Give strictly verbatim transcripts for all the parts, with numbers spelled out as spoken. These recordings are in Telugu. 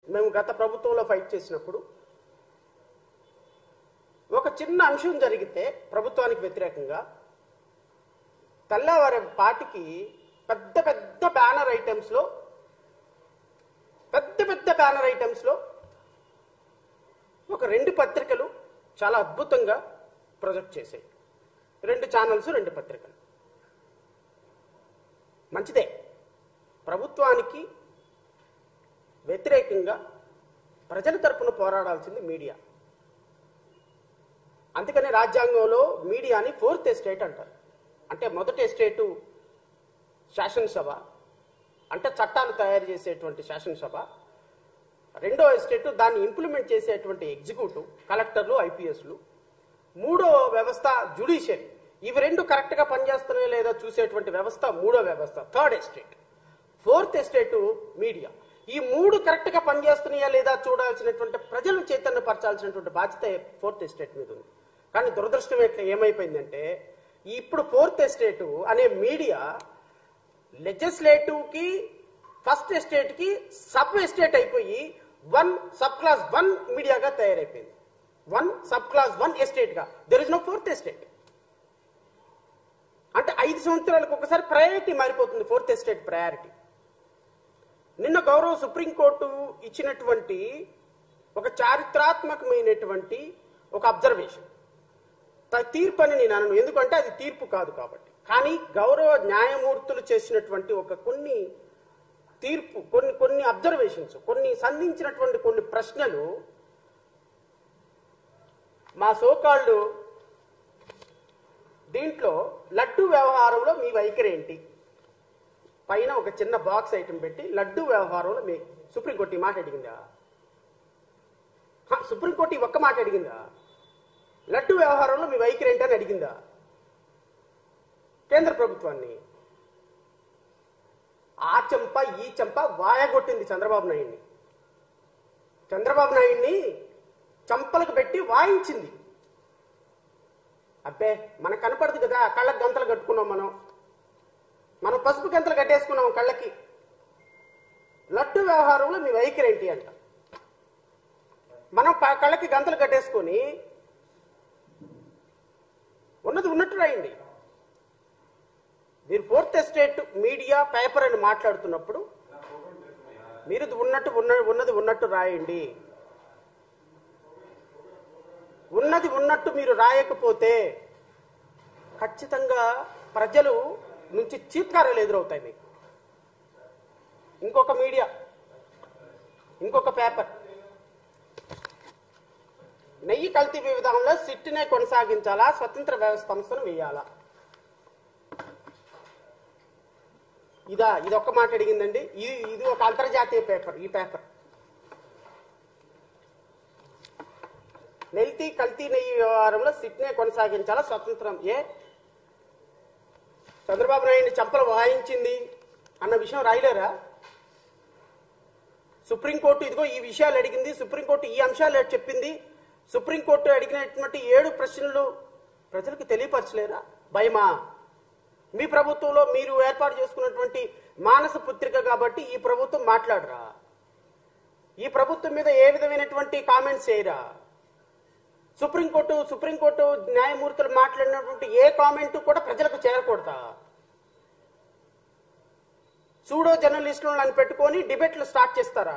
మేము గత ప్రభుత్వంలో ఫైట్ చేసినప్పుడు ఒక చిన్న అంశం జరిగితే ప్రభుత్వానికి వ్యతిరేకంగా తెల్లవారి పాటికి పెద్ద పెద్ద బ్యానర్ ఐటమ్స్లో పెద్ద పెద్ద బ్యానర్ ఐటమ్స్లో ఒక రెండు పత్రికలు చాలా అద్భుతంగా ప్రొజెక్ట్ చేసాయి. రెండు ఛానల్స్, రెండు పత్రికలు. మంచిదే. ప్రభుత్వానికి వ్యతిరేకంగా ప్రజల తరపున పోరాడాల్సింది మీడియా. అందుకని రాజ్యాంగంలో మీడియాని ఫోర్త్ ఎస్టేట్ అంటారు. అంటే మొదటి ఎస్టేటు శాసనసభ, అంటే చట్టాలు తయారు చేసేటువంటి శాసనసభ. రెండో ఎస్టేటు దాన్ని ఇంప్లిమెంట్ చేసేటువంటి ఎగ్జిక్యూటివ్, కలెక్టర్లు, ఐపీఎస్లు. మూడో వ్యవస్థ జ్యుడిషియరీ. ఇవి రెండు కరెక్ట్గా పనిచేస్తున్నాయో లేదా చూసేటువంటి వ్యవస్థ మూడో వ్యవస్థ, third estate. Fourth estate media. ఈ మూడు కరెక్ట్గా పనిచేస్తున్నాయా లేదా చూడాల్సినటువంటి, ప్రజలను చైతన్యపరచాల్సినటువంటి బాధ్యత ఫోర్త్ ఎస్టేట్ మీద ఉంది. కానీ దురదృష్టం ఎట్లా ఏమైపోయిందంటే ఇప్పుడు ఫోర్త్ ఎస్టేటు అనే మీడియా లెజిస్లేటివ్కి, ఫస్ట్ ఎస్టేట్కి సబ్ ఎస్టేట్ అయిపోయి వన్ సబ్ క్లాస్ వన్ మీడియాగా తయారైపోయింది. వన్ సబ్ క్లాస్ వన్ ఎస్టేట్గా. There is no fourth estate. అంటే ఐదు సంవత్సరాలకు ఒకసారి ప్రయారిటీ మారిపోతుంది, ఫోర్త్ ఎస్టేట్ ప్రయారిటీ. నిన్న గౌరవ సుప్రీంకోర్టు ఇచ్చినటువంటి ఒక చారిత్రాత్మకమైనటువంటి ఒక అబ్జర్వేషన్, తీర్పు అని నేను అనను, ఎందుకంటే అది తీర్పు కాదు కాబట్టి. కానీ గౌరవ న్యాయమూర్తులు చేసినటువంటి ఒక కొన్ని తీర్పు, కొన్ని కొన్ని అబ్జర్వేషన్స్, కొన్ని సంధించినటువంటి కొన్ని ప్రశ్నలు మా సోకాళ్ళు దీంట్లో లడ్డు వ్యవహారంలో మీ వైఖరి ఏంటి పైన ఒక చిన్న బాక్స్ ఐటమ్ పెట్టి, లడ్డు వ్యవహారంలో మీ సుప్రీంకోర్టు ఈ మాట అడిగిందా? సుప్రీంకోర్టు ఈ ఒక్క మాట అడిగిందా? లడ్డు వ్యవహారంలో మీ వైఖరి ఏంటి అని అడిగిందా కేంద్ర ప్రభుత్వాన్ని? ఆ చెంప ఈ చెంప వాయగొట్టింది చంద్రబాబు నాయుడిని. చంద్రబాబు నాయుడిని చంపలకు పెట్టి వాయించింది. అబ్బే మనకు కనపడదు కదా, కళ్ళకి గంతలు కట్టుకున్నాం మనం మనం పసుపు గంతలు కట్టేసుకున్నాం కళ్ళకి. లడ్డు వ్యవహారంలో మీ వైఖరి ఏంటి అంట. మనం కళ్ళకి గంతలు కట్టేసుకొని ఉన్నది ఉన్నట్టు రాయండి. మీరు ఫోర్త్ ఎస్టేట్ మీడియా పేపర్ అని మాట్లాడుతున్నప్పుడు మీరు ఉన్నట్టు ఉన్న ఉన్నది ఉన్నట్టు రాయండి. ఉన్నది ఉన్నట్టు మీరు రాయకపోతే ఖచ్చితంగా ప్రజలు నుంచి చీత్కారాలు ఎదురవుతాయి మీకు. ఇంకొక మీడియా, ఇంకొక పేపర్, నెయ్యి కల్తీ విధానంలో సిట్నే కొనసాగించాలా, స్వతంత్ర వ్యవస్థ సంస్థను వేయాలా? ఇదా ఇది ఒక్క మాట అడిగిందండి. ఇది ఇది ఒక అంతర్జాతీయ పేపర్. ఈ పేపర్ నెల్తీ కల్తీ నెయ్యి వ్యవహారంలో సిట్నే కొనసాగించాలా, స్వతంత్రం. ఏ చంద్రబాబు నాయుడిని చంపలు వాయించింది అన్న విషయం రాయలేరా? సుప్రీంకోర్టు ఇదిగో ఈ విషయాలు అడిగింది, సుప్రీంకోర్టు ఈ అంశాలు చెప్పింది, సుప్రీంకోర్టు అడిగినటువంటి ఏడు ప్రశ్నలు ప్రజలకు తెలియపరచలేరా? భయమా? మీ ప్రభుత్వంలో మీరు ఏర్పాటు చేసుకున్నటువంటి మానస పుత్రిక కాబట్టి ఈ ప్రభుత్వం మాట్లాడరా? ఈ ప్రభుత్వం మీద ఏ విధమైనటువంటి కామెంట్స్ చేయరా? సుప్రీంకోర్టు సుప్రీంకోర్టు న్యాయమూర్తులు మాట్లాడినటువంటి ఏ కామెంట్ కూడా ప్రజలకు చేరకూడదా? సూడో జర్నలిస్టులను పెట్టుకొని డిబేట్లు స్టార్ట్ చేస్తారా?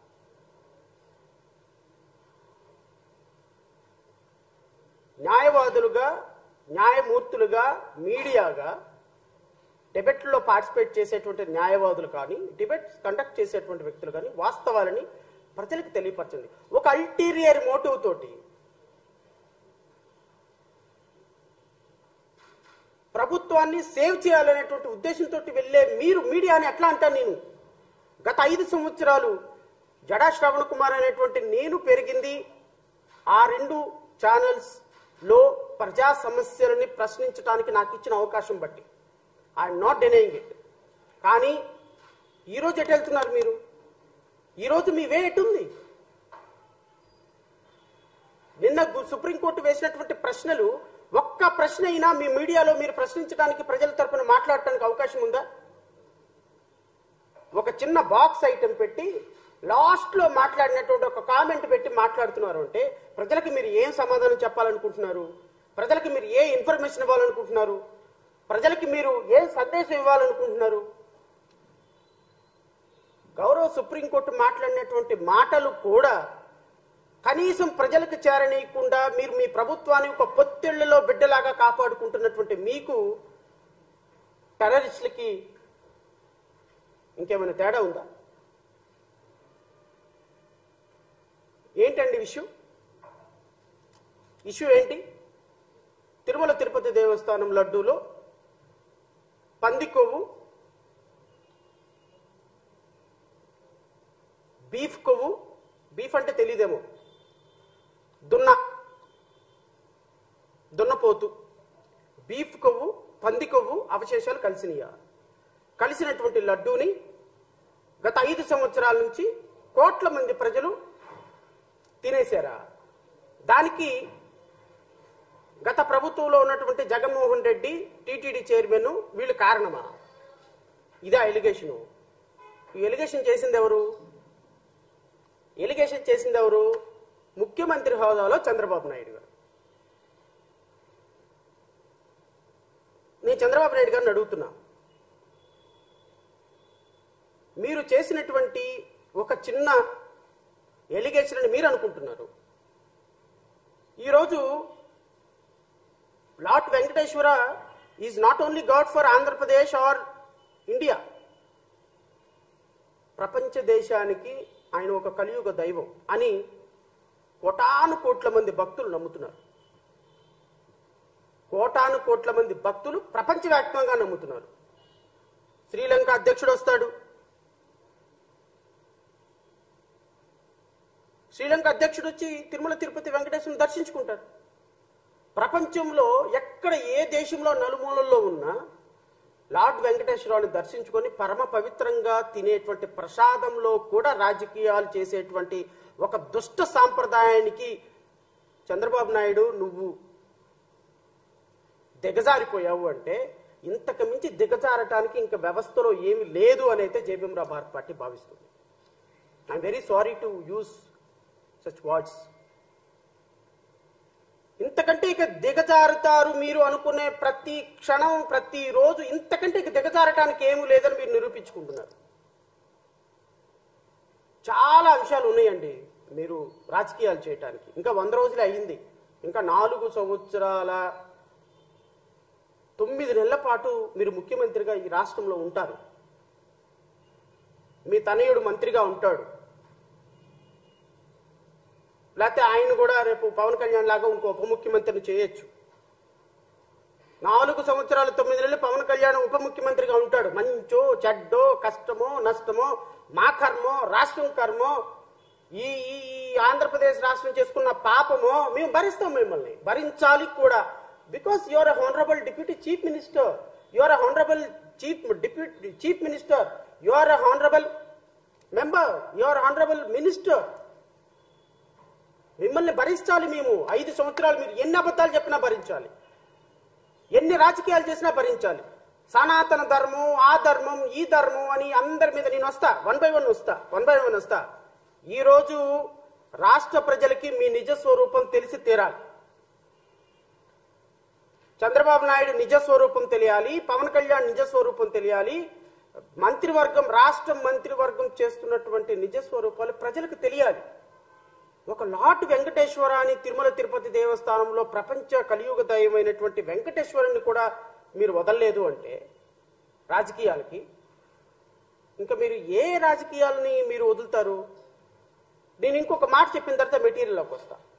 న్యాయవాదులుగా, న్యాయమూర్తులుగా, మీడియాగా డిబేట్లో పార్టిసిపేట్ చేసేటువంటి న్యాయవాదులు కానీ, డిబేట్ కండక్ట్ చేసేటువంటి వ్యక్తులు కానీ వాస్తవాలని ప్రజలకు తెలియపరచండి. ఒక అల్టీరియర్ మోటివ్ తోటి ప్రభుత్వాన్ని సేవ్ చేయాలనేటువంటి ఉద్దేశంతో వెళ్ళే మీరు మీడియాని ఎట్లా అంటాను నేను? గత ఐదు సంవత్సరాలు జడా శ్రవణ కుమార్ అనేటువంటి నేను పెరిగింది ఆ రెండు ఛానల్స్ లో ప్రజా సమస్యలని ప్రశ్నించడానికి నాకు ఇచ్చిన అవకాశం బట్టి. I'm not denying it. కానీ ఈరోజు ఎటు వెళ్తున్నారు మీరు? ఈరోజు మీ వే ఎటుంది? నిన్న సుప్రీంకోర్టు వేసినటువంటి ప్రశ్నలు ఒక్క ప్రశ్న అయినా మీ మీడియాలో మీరు ప్రశ్నించడానికి, ప్రజల తరపున మాట్లాడటానికి అవకాశం ఉందా? ఒక చిన్న బాక్స్ ఐటెం పెట్టి లాస్ట్లో మాట్లాడినటువంటి ఒక కామెంట్ పెట్టి మాట్లాడుతున్నారు అంటే ప్రజలకు మీరు ఏం సమాధానం చెప్పాలనుకుంటున్నారు? ప్రజలకు మీరు ఏ ఇన్ఫర్మేషన్ ఇవ్వాలనుకుంటున్నారు? ప్రజలకి మీరు ఏ సందేశం ఇవ్వాలనుకుంటున్నారు? గౌరవ సుప్రీంకోర్టు మాట్లాడినటువంటి మాటలు కూడా కనీసం ప్రజలకు చేరనీయకుండా మీరు మీ ప్రభుత్వాన్ని ఒక పొత్తిళ్లలో బిడ్డలాగా కాపాడుకుంటున్నటువంటి మీకు టెర్రరిస్టులకి ఇంకేమైనా తేడా ఉందా? ఏంటండి ఇష్యూ? ఇష్యూ ఏంటి? తిరుమల తిరుపతి దేవస్థానం లడ్డూలో పంది కొవ్వు, బీఫ్ కొవ్వు, బీఫ్ అంటే తెలియదేమో, దున్న దున్నపోతు, బీఫ్ కొవ్వు, పంది కొవ్వు అవశేషాలు కలిసినయా? కలిసినటువంటి లడ్డూని గత ఐదు సంవత్సరాల నుంచి కోట్ల మంది ప్రజలు తినేశారా? దానికి గత ప్రభుత్వంలో ఉన్నటువంటి జగన్మోహన్ రెడ్డి, టీటీడీ చైర్మన్ వీళ్ళు కారణమా? ఇదా ఎలిగేషను? ఈ ఎలిగేషన్ చేసింది ఎవరు? ఎలిగేషన్ చేసింది ఎవరు? ముఖ్యమంత్రి హోదాలో చంద్రబాబు నాయుడు గారు. నేను చంద్రబాబు నాయుడు గారిని అడుగుతున్నా, మీరు చేసినటువంటి ఒక చిన్న ఎలిగేషన్ అని మీరు అనుకుంటున్నారు. ఈరోజు Lord Venkateswara is not only God for Andhra Pradesh or India. ప్రపంచ దేశానికి ఆయన ఒక కలియుగ దైవం అని కోటాను కోట్ల మంది భక్తులు నమ్ముతున్నారు. కోటాను కోట్ల మంది భక్తులు ప్రపంచవ్యాప్తంగా నమ్ముతున్నారు. శ్రీలంక అధ్యక్షుడు వస్తాడు, శ్రీలంక అధ్యక్షుడు వచ్చి తిరుమల తిరుపతి వెంకటేశ్వరుని దర్శించుకుంటారు. ప్రపంచంలో ఎక్కడ ఏ దేశంలో నలుమూలల్లో ఉన్నా లార్డ్ వెంకటేశ్వరరావుని దర్శించుకొని పరమ పవిత్రంగా తినేటువంటి ప్రసాదంలో కూడా రాజకీయాలు చేసేటువంటి ఒక దుష్ట సాంప్రదాయానికి చంద్రబాబు నాయుడు నువ్వు దిగజారిపోయావు అంటే ఇంతకు మించి దిగజారటానికి ఇంకా వ్యవస్థలో ఏమి లేదు అని అయితే జేబీఎం రావు భారత్ పార్టీ భావిస్తుంది. I'm very sorry to use such words. ఇంతకంటే ఇక దిగజారుతారు మీరు అనుకునే ప్రతి క్షణం, ప్రతి రోజు ఇంతకంటే ఇక దిగజారటానికి ఏమీ లేదని మీరు నిరూపించుకుంటున్నారు. చాలా విషయాలు ఉన్నాయండి మీరు రాజకీయాలు చేయటానికి. ఇంకా వంద రోజులే అయ్యింది. ఇంకా నాలుగు సంవత్సరాల తొమ్మిది నెలల పాటు మీరు ముఖ్యమంత్రిగా ఈ రాష్ట్రంలో ఉంటారు. మీ తనయుడు మంత్రిగా ఉంటాడు, లేకపోతే ఆయన కూడా రేపు పవన్ కళ్యాణ్ లాగా ఇంకో ఉప ముఖ్యమంత్రిని చేయొచ్చు. నాలుగు సంవత్సరాలు తొమ్మిది నెలలు పవన్ కళ్యాణ్ ఉప ముఖ్యమంత్రిగా ఉంటాడు. మంచో చెడ్డో, కష్టమో నష్టమో, మా కర్మో రాష్ట్రం కర్మో, ఈ ఈ ఆంధ్రప్రదేశ్ రాష్ట్రం చేసుకున్న పాపమో మేము భరిస్తాం, మిమ్మల్ని భరించాలి కూడా. Because you are a honourable deputy chief minister, you are a honourable chief deputy chief minister, you are a honourable member, you are honourable minister. మిమ్మల్ని భరించాలి మేము. ఐదు సంవత్సరాలు మీరు ఎన్ని అబద్ధాలు చెప్పినా భరించాలి, ఎన్ని రాజకీయాలు చేసినా భరించాలి. సనాతన ధర్మం, ఆ ధర్మం, ఈ ధర్మం అని అందరి మీద నేను వస్తా, వన్ బై వన్ వస్తా వన్ బై వన్ వస్తా. ఈరోజు రాష్ట్ర ప్రజలకి మీ నిజ స్వరూపం తెలిసి తీరాలి. చంద్రబాబు నాయుడు నిజ స్వరూపం తెలియాలి, పవన్ కళ్యాణ్ నిజ స్వరూపం తెలియాలి, మంత్రివర్గం, రాష్ట్రం మంత్రివర్గం చేస్తున్నటువంటి నిజ స్వరూపాలు ప్రజలకు తెలియాలి. ఒక లార్డ్ వెంకటేశ్వర అని తిరుమల తిరుపతి దేవస్థానంలో ప్రపంచ కలియుగ దైవమైనటువంటి వెంకటేశ్వరుని కూడా మీరు వదలలేదు అంటే రాజకీయాలకి, ఇంకా మీరు ఏ రాజకీయాలని మీరు వదులుతారు? నేను ఇంకొక మాట చెప్పిన తర్వాత మెటీరియల్లోకి వస్తా.